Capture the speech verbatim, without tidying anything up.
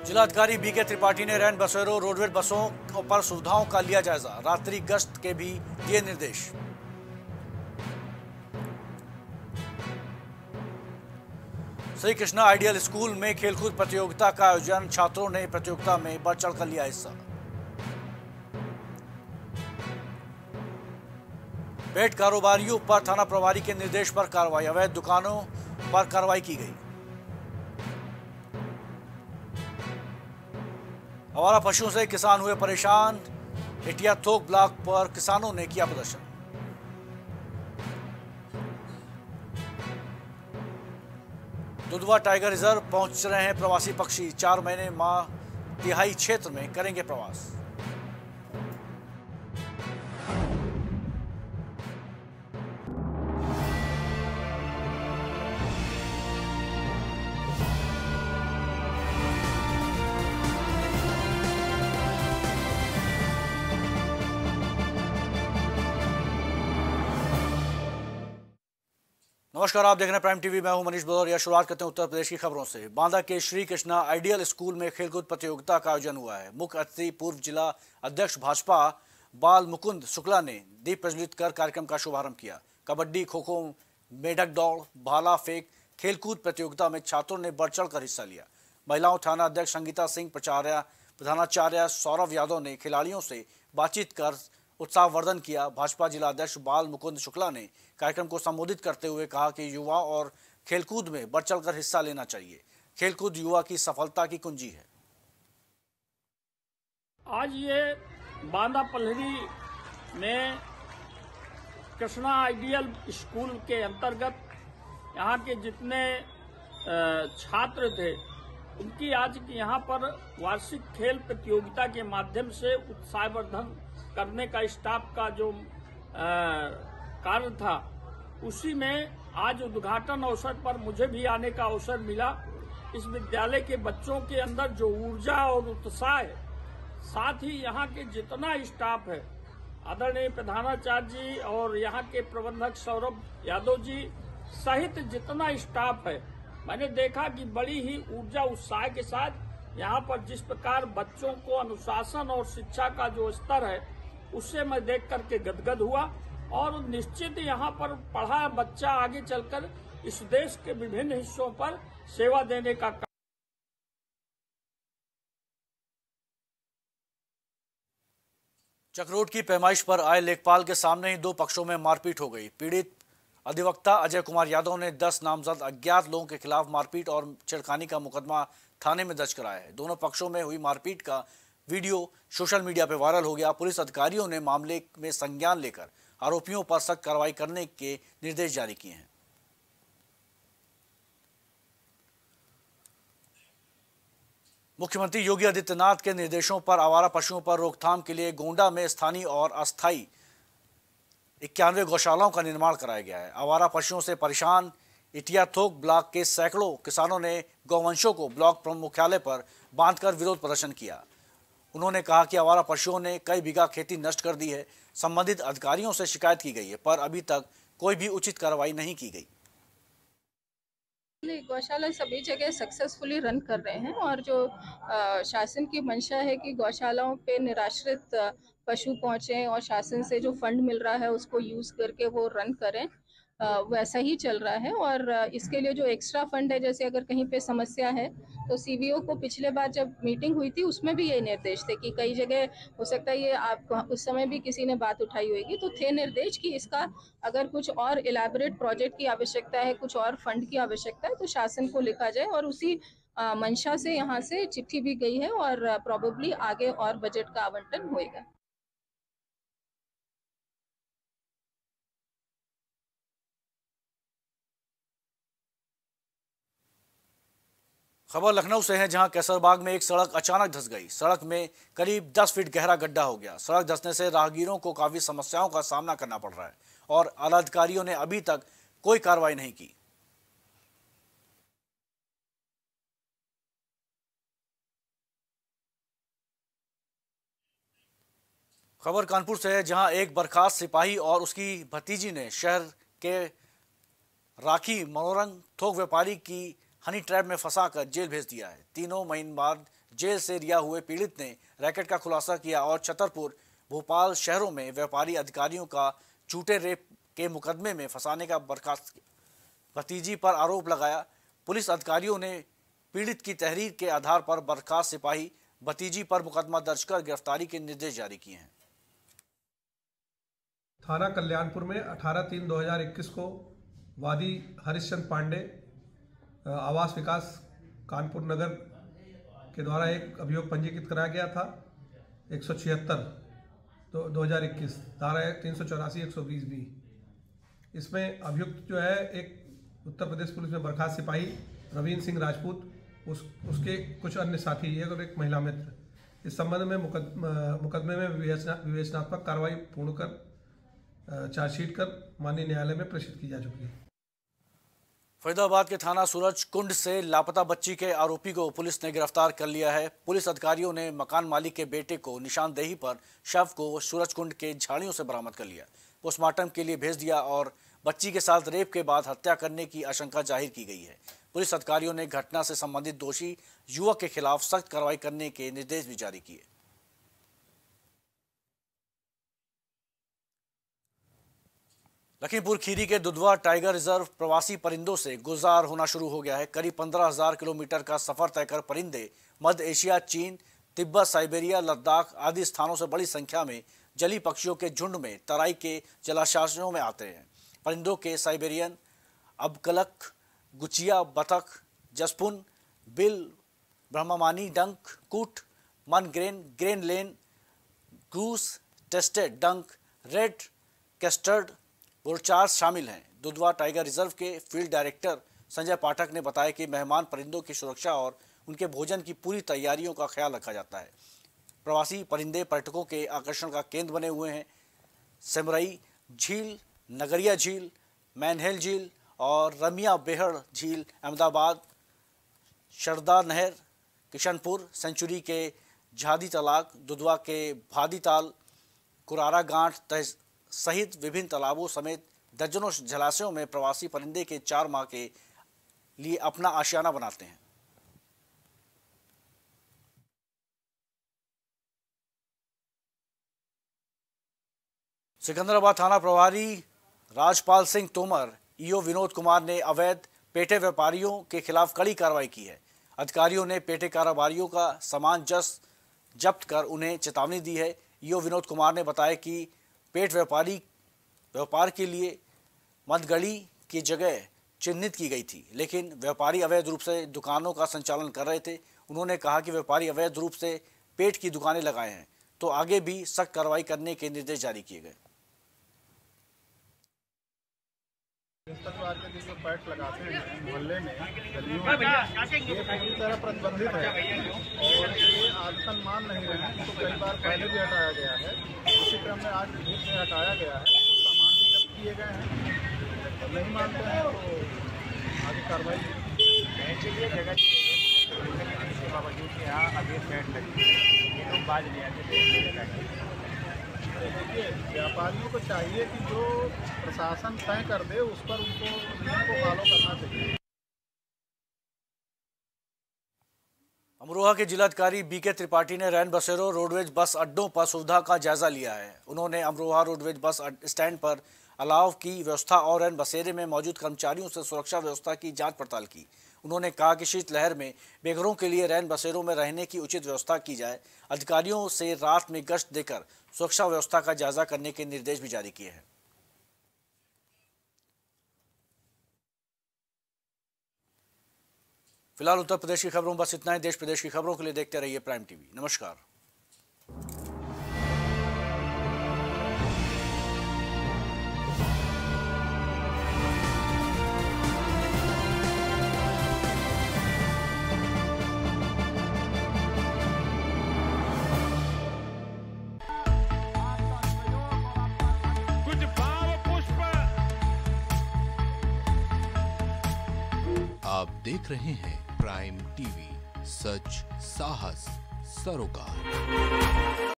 जिलाधिकारी बी के त्रिपाठी ने रैन बसेरों रोडवेज बसों पर सुविधाओं का लिया जायजा, रात्रि गश्त के भी दिए निर्देश। श्री कृष्णा आइडियल स्कूल में खेलकूद प्रतियोगिता का आयोजन, छात्रों ने प्रतियोगिता में बढ़ चढ़कर लिया हिस्सा। पेट कारोबारियों पर थाना प्रभारी के निर्देश पर कार्रवाई, अवैध दुकानों पर कार्रवाई की गई। आवारा पशुओं से किसान हुए परेशान, इटिया थोक ब्लॉक पर किसानों ने किया प्रदर्शन। दुधवा टाइगर रिजर्व पहुंच रहे हैं प्रवासी पक्षी, चार महीने माह तिहाई क्षेत्र में करेंगे प्रवास। नमस्कार, आप देख रहे हैं प्राइम टीवी। मैं हूं मनीष भदौरिया। शुरुआत करते हैं उत्तर प्रदेश की खबरों से। बांदा के श्री कृष्णा आइडियल स्कूल में खेलकूद प्रतियोगिता का आयोजन हुआ है। मुख्य अतिथि पूर्व जिला अध्यक्ष भाजपा बाल मुकुंद शुक्ला ने दीप प्रज्वलित कर कार्यक्रम का शुभारंभ किया। कबड्डी, खो खो, मेढक दौड़, भाला फेंक खेलकूद प्रतियोगिता में छात्रों ने बढ़ चढ़ कर हिस्सा लिया। महिलाओं थाना अध्यक्ष संगीता सिंह, प्राचार्य प्रधानाचार्य सौरभ यादव ने खिलाड़ियों से बातचीत कर उत्साहवर्धन किया। भाजपा जिला अध्यक्ष बाल मुकुंद शुक्ला ने कार्यक्रम को संबोधित करते हुए कहा कि युवा और खेलकूद में बढ़ चढ़कर हिस्सा लेना चाहिए। खेलकूद युवा की सफलता की कुंजी है। आज ये बांदा पल्लरी में कृष्णा आइडियल स्कूल के अंतर्गत यहाँ के जितने छात्र थे उनकी आज यहाँ पर वार्षिक खेल प्रतियोगिता के माध्यम से उत्साहवर्धन करने का स्टाफ का जो कार्य था, उसी में आज उद्घाटन अवसर पर मुझे भी आने का अवसर मिला। इस विद्यालय के बच्चों के अंदर जो ऊर्जा और उत्साह है, साथ ही यहाँ के जितना स्टाफ है, आदरणीय प्रधानाचार्य जी और यहाँ के प्रबंधक सौरभ यादव जी सहित जितना स्टाफ है, मैंने देखा कि बड़ी ही ऊर्जा उत्साह के साथ यहाँ पर जिस प्रकार बच्चों को अनुशासन और शिक्षा का जो स्तर है, उससे मैं देख करके गदगद हुआ। और निश्चित यहाँ पर पढ़ा बच्चा आगे चलकर इस देश के विभिन्न हिस्सों पर सेवा देने का। चक्रोट की पैमाइश पर आए लेखपाल के सामने ही दो पक्षों में मारपीट हो गई। पीड़ित अधिवक्ता अजय कुमार यादव ने दस नामजद अज्ञात लोगों के खिलाफ मारपीट और छेड़खानी का मुकदमा थाने में दर्ज कराया है। दोनों पक्षों में हुई मारपीट का वीडियो सोशल मीडिया पर वायरल हो गया। पुलिस अधिकारियों ने मामले में संज्ञान लेकर आरोपियों पर सख्त कार्रवाई करने के निर्देश जारी किए हैं। मुख्यमंत्री योगी आदित्यनाथ के निर्देशों पर आवारा पशुओं पर रोकथाम के लिए गोंडा में स्थानीय और अस्थायी इक्यानवे गौशालाओं का निर्माण कराया गया है। आवारा पशुओं से परेशान इटिया थोक ब्लॉक के सैकड़ों किसानों ने गौवंशों को ब्लॉक मुख्यालय पर बांधकर विरोध प्रदर्शन किया। उन्होंने कहा कि आवारा पशुओं ने कई बीघा खेती नष्ट कर दी है। संबंधित अधिकारियों से शिकायत की गई है, पर अभी तक कोई भी उचित कार्रवाई नहीं की गई। गौशाला सभी जगह सक्सेसफुली रन कर रहे हैं और जो आ, शासन की मंशा है कि गौशालाओं पे निराश्रित पशु पहुंचे और शासन से जो फंड मिल रहा है उसको यूज करके वो रन करें, आ, वैसा ही चल रहा है। और इसके लिए जो एक्स्ट्रा फंड है, जैसे अगर कहीं पे समस्या है तो सीवीओ को पिछले बार जब मीटिंग हुई थी उसमें भी ये निर्देश थे कि कई जगह हो सकता है ये आप उस समय भी किसी ने बात उठाई होगी, तो थे निर्देश कि इसका अगर कुछ और इलैबोरेट प्रोजेक्ट की आवश्यकता है, कुछ और फंड की आवश्यकता है तो शासन को लिखा जाए। और उसी आ, मंशा से यहाँ से चिट्ठी भी गई है और प्रोबेबली आगे और बजट का आवंटन होएगा। खबर लखनऊ से है, जहां कैसरबाग में एक सड़क अचानक धंस गई। सड़क में करीब दस फीट गहरा गड्ढा हो गया। सड़क धंसने से राहगीरों को काफी समस्याओं का सामना करना पड़ रहा है और आला अधिकारियों ने अभी तक कोई कार्रवाई नहीं की। खबर कानपुर से है, जहां एक बर्खास्त सिपाही और उसकी भतीजी ने शहर के राखी मनोरंग थोक व्यापारी की हनी ट्रैप में फंसाकर जेल भेज दिया है। तीनों महीने बाद जेल से रिहा हुए पीड़ित ने रैकेट का खुलासा किया और छतरपुर, भोपाल शहरों में व्यापारी अधिकारियों का झूठे रेप के मुकदमे में फंसाने का बर्खास्त किया। भतीजी पर आरोप लगाया। पुलिस अधिकारियों ने पीड़ित की तहरीर के आधार पर बर्खास्त सिपाही भतीजी पर मुकदमा दर्ज कर गिरफ्तारी के निर्देश जारी किए हैं। थाना कल्याणपुर में अठारह तीन दो हज़ार इक्कीस को वादी हरिश्चंद्र पांडे आवास विकास कानपुर नगर के द्वारा एक अभियोग पंजीकृत कराया गया था। एक सौ छिहत्तर तो दो हज़ार इक्कीस धारा तीन सौ चौरासी एक सौ बीस बी। इसमें अभियुक्त जो है एक उत्तर प्रदेश पुलिस में बर्खास्त सिपाही रवीन सिंह राजपूत, उस उसके कुछ अन्य साथी एक और एक महिला मित्र, इस संबंध में मुकदमे में विवेचना विवेचनात्मक कार्रवाई पूर्ण कर चार्जशीट कर माननीय न्यायालय में प्रेषित की जा चुकी है। फरीदाबाद के थाना सूरज कुंड से लापता बच्ची के आरोपी को पुलिस ने गिरफ्तार कर लिया है। पुलिस अधिकारियों ने मकान मालिक के बेटे को निशानदेही पर शव को सूरज कुंड के झाड़ियों से बरामद कर लिया, पोस्टमार्टम के लिए भेज दिया और बच्ची के साथ रेप के बाद हत्या करने की आशंका जाहिर की गई है। पुलिस अधिकारियों ने घटना से संबंधित दोषी युवक के खिलाफ सख्त कार्रवाई करने के निर्देश भी जारी किए। लखीमपुर खीरी के दुधवा टाइगर रिजर्व प्रवासी परिंदों से गुलजार होना शुरू हो गया है। करीब पंद्रह हजार किलोमीटर का सफर तय कर परिंदे मध्य एशिया, चीन, तिब्बत, साइबेरिया, लद्दाख आदि स्थानों से बड़ी संख्या में जली पक्षियों के झुंड में तराई के जलाशयों में आते हैं। परिंदों के साइबेरियन, अबकलक, गुचिया, बतख, जसपुन, बिल, ब्रह्ममानी डंक, कूट, मन ग्रेन, ग्रेन लेन, गूस, टेस्टेड डंक, रेड कैस्टर्ड बोरचार्स शामिल हैं। दुधवा टाइगर रिजर्व के फील्ड डायरेक्टर संजय पाठक ने बताया कि मेहमान परिंदों की सुरक्षा और उनके भोजन की पूरी तैयारियों का ख्याल रखा जाता है। प्रवासी परिंदे पर्यटकों के आकर्षण का केंद्र बने हुए हैं। सेमरई झील, नगरिया झील, मैनहेल झील और रमिया बेहड़ झील, अहमदाबाद, शरदा नहर, किशनपुर सेंचुरी के झादी तालाब, दुधवा के भादी ताल, कुरारा गांठ सहित विभिन्न तालाबों समेत दर्जनों जलाशयों में प्रवासी परिंदे के चार माह के लिए अपना आशियाना बनाते हैं। सिकंदराबाद थाना प्रभारी राजपाल सिंह तोमर, ईओ विनोद कुमार ने अवैध पेटे व्यापारियों के खिलाफ कड़ी कार्रवाई की है। अधिकारियों ने पेटे कारोबारियों का सामान जब्त जब्त कर उन्हें चेतावनी दी है। ईओ विनोद कुमार ने बताया कि पेट व्यापारी व्यापार के लिए मदगड़ी की जगह चिन्हित की गई थी, लेकिन व्यापारी अवैध रूप से दुकानों का संचालन कर रहे थे। उन्होंने कहा कि व्यापारी अवैध रूप से पेट की दुकानें लगाए हैं तो आगे भी सख्त कार्रवाई करने के निर्देश जारी किए गए। बृहस्पतिवार के दिन जो पैट लगाते हैं मोहल्ले में, गलियों में, ये पूरी तरह प्रतिबंधित है और ये आदतन मान नहीं रहे हैं। तो कई बार पहले भी हटाया गया है, उसी क्रम में आज भी से हटाया गया है। तो सामान भी जब्त किए गए हैं। जब नहीं मानते हैं तो आगे कार्रवाई जगह के बावजूद यहाँ अभी पैट लगी ये लोग बाज नहीं आते। देखिए, व्यापारियों को चाहिए कि जो प्रशासन तय कर दे उस पर उनको नियम को फॉलो करना चाहिए। अमरोहा के जिलाधिकारी बीके त्रिपाठी ने रैन बसेरों रोडवेज बस अड्डों पर सुविधा का जायजा लिया है। उन्होंने अमरोहा रोडवेज बस स्टैंड पर अलाव की व्यवस्था और रैन बसेरे में मौजूद कर्मचारियों से सुरक्षा व्यवस्था की जांच पड़ताल की। उन्होंने कहा कि शीतलहर में बेघरों के लिए रैन बसेरों में रहने की उचित व्यवस्था की जाए। अधिकारियों से रात में गश्त देकर सुरक्षा व्यवस्था का जायजा करने के निर्देश भी जारी किए हैं। फिलहाल उत्तर प्रदेश की खबरों बस इतना ही। देश प्रदेश की खबरों के लिए देखते रहिए प्राइम टीवी। नमस्कार। आप देख रहे हैं प्राइम टीवी, सच साहस सरोकार।